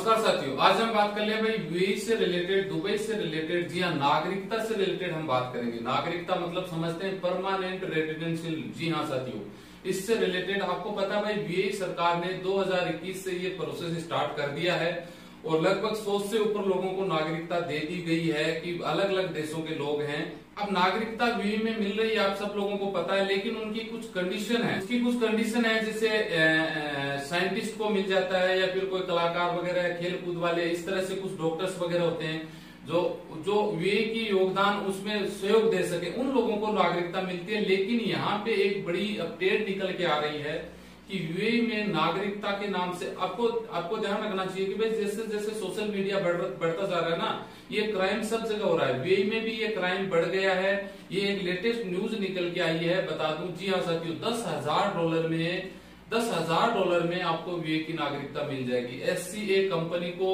नमस्कार साथियों, आज हम बात कर ले भाई यूएई से रिलेटेड, दुबई से रिलेटेड। जी हाँ, नागरिकता से रिलेटेड हम बात करेंगे। नागरिकता मतलब समझते हैं परमानेंट रेजिडेंशियल। जी हाँ साथियों, इससे रिलेटेड आपको पता है भाई यूएई सरकार ने 2021 से ये प्रोसेस स्टार्ट कर दिया है और लगभग 100 से ऊपर लोगों को नागरिकता दे दी गई है कि अलग अलग देशों के लोग हैं। अब नागरिकता यूएई में मिल रही है, आप सब लोगों को पता है, लेकिन उनकी कुछ कंडीशन है। उसकी कुछ कंडीशन है, जैसे साइंटिस्ट को मिल जाता है या फिर कोई कलाकार वगैरह, खेल कूद वाले, इस तरह से कुछ डॉक्टर्स वगैरह होते हैं जो यूएई की योगदान उसमें सहयोग दे सके, उन लोगों को नागरिकता मिलती है। लेकिन यहाँ पे एक बड़ी अपडेट निकल के आ रही है कि यूएई में नागरिकता के नाम से आपको ध्यान रखना चाहिए कि भाई जैसे जैसे सोशल मीडिया बढ़ता जा रहा है ना, ये क्राइम सब जगह हो रहा है। यूएई में भी ये क्राइम बढ़ गया है। ये एक लेटेस्ट न्यूज निकल के आई है, बता दूं। जी हाँ साथियों, $10,000 में आपको यूएई की नागरिकता मिल जाएगी। एससीए कंपनी को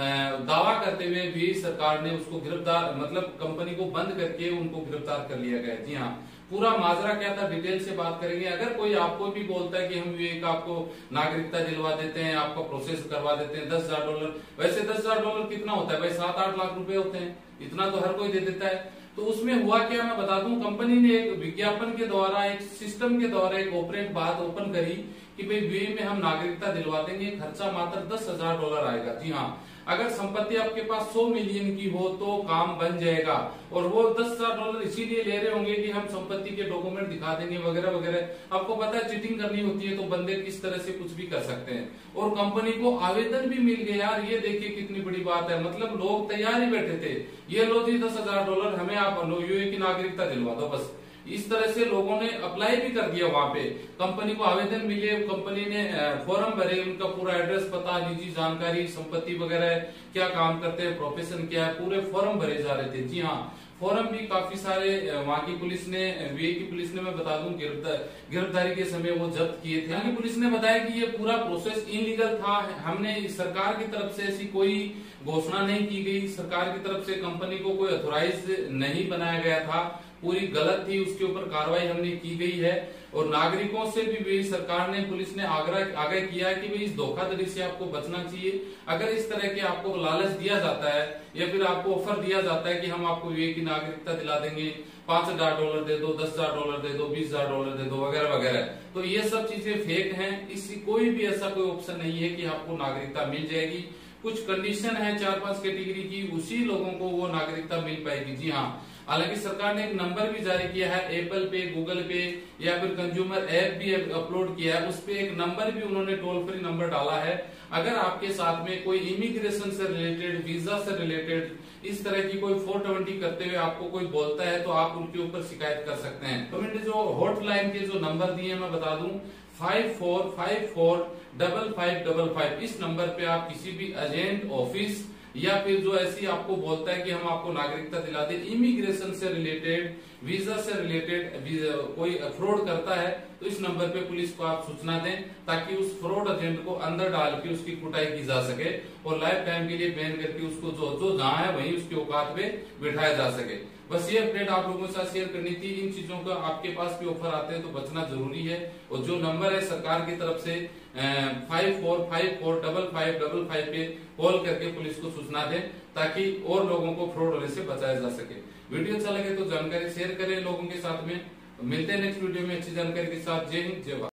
दावा करते हुए यूएई सरकार ने उसको गिरफ्तार, मतलब कंपनी को बंद करके उनको गिरफ्तार कर लिया गया। जी हाँ, पूरा माजरा क्या था डिटेल से बात करेंगे। अगर कोई आपको भी बोलता है कि हम यूएई का आपको नागरिकता दिलवा देते हैं, आपका प्रोसेस करवा देते हैं, $10,000, वैसे $10,000 कितना होता है भाई? 7-8 लाख रुपए होते हैं। इतना तो हर कोई दे देता है। तो उसमें हुआ क्या, मैं बता दूं। कंपनी ने एक विज्ञापन के द्वारा, एक सिस्टम के द्वारा एक बात ओपन करी कि भाई यूएई में हम नागरिकता दिलवा देंगे, खर्चा मात्र $10,000 आएगा। जी हाँ, अगर संपत्ति आपके पास 100 मिलियन की हो तो काम बन जाएगा। और वो $10,000 इसीलिए ले रहे होंगे कि हम संपत्ति के डॉक्यूमेंट दिखा देंगे वगैरह वगैरह। आपको पता है चीटिंग करनी होती है तो बंदे किस तरह से कुछ भी कर सकते हैं। और कंपनी को आवेदन भी मिल गया यार, ये देखिए कितनी बड़ी बात है। मतलब लोग तैयार ही बैठे थे, ये लो जी $10,000, हमें आप यूएई की नागरिकता दिलवा दो बस। इस तरह से लोगों ने अप्लाई भी कर दिया। वहां पे कंपनी को आवेदन मिले, कंपनी ने फॉर्म भरे, उनका पूरा एड्रेस, पता, निजी जानकारी, संपत्ति वगैरह, क्या काम करते हैं, प्रोफेशन क्या है, पूरे फॉर्म भरे जा रहे थे। जी हाँ, फॉर्म भी काफी सारे वहां की पुलिस ने, यूएई की पुलिस ने, मैं बता दूं, गिरफ्तारी के समय वो जब्त किए थे। यानी पुलिस ने बताया कि ये पूरा प्रोसेस इलीगल था। हमने सरकार की तरफ से ऐसी कोई घोषणा नहीं की गई, सरकार की तरफ से कंपनी को कोई अथोराइज नहीं बनाया गया था, पूरी गलत थी, उसके ऊपर कार्रवाई हमने की गई है। और नागरिकों से भी सरकार ने, पुलिस ने आग्रह किया है कि भाई इस धोखाधड़ी से आपको बचना चाहिए। अगर इस तरह के आपको लालच दिया जाता है या फिर आपको ऑफर दिया जाता है कि हम आपको यूएई की नागरिकता दिला देंगे, $5,000 दे दो, $10,000 दे दो, $20,000 दे दो वगैरह वगैरह, तो ये सब चीजें फेक हैं। इसकी कोई भी ऐसा कोई ऑप्शन नहीं है कि आपको नागरिकता मिल जाएगी। कुछ कंडीशन है 4-5 कैटेगरी की, उसी लोगों को वो नागरिकता मिल पाएगी। जी हाँ, हालांकि सरकार ने एक नंबर भी जारी किया है, एप्पल पे, गूगल पे या फिर कंज्यूमर ऐप भी अपलोड किया है, उस पे एक नंबर भी उन्होंने टोल फ्री नंबर डाला है। अगर आपके साथ में कोई इमिग्रेशन से रिलेटेड, वीजा से रिलेटेड, इस तरह की कोई 420 करते हुए आपको कोई बोलता है तो आप उनके ऊपर शिकायत कर सकते हैं। तो मैंने जो हॉटलाइन के जो नंबर दिए मैं बता दूं, 54545555। इस नंबर पे आप किसी भी एजेंट, ऑफिस या फिर जो ऐसी आपको बोलता है कि हम आपको नागरिकता दिला दे, इमिग्रेशन से रिलेटेड, वीजा से रिलेटेड कोई फ्रॉड करता है, तो इस नंबर पे पुलिस को आप सूचना दें ताकि उस फ्रॉड एजेंट को अंदर डाल के उसकी कुटाई की जा सके और लाइफ टाइम के लिए बैन करके उसको जो जहां है वहीं उसकी औकात पे बिठाया जा सके। बस ये अपडेट आप लोगों के साथ शेयर करनी थी। इन चीजों का आपके पास भी ऑफर आते हैं तो बचना जरूरी है। और जो नंबर है सरकार की तरफ से 54545555 पे कॉल करके पुलिस को सूचना दें ताकि और लोगों को फ्रॉड होने से बचाया जा सके। वीडियो अच्छा लगे तो जानकारी शेयर करें लोगों के साथ में। मिलते हैं नेक्स्ट वीडियो में अच्छी जानकारी के साथ। जय हिंद, जय भारत।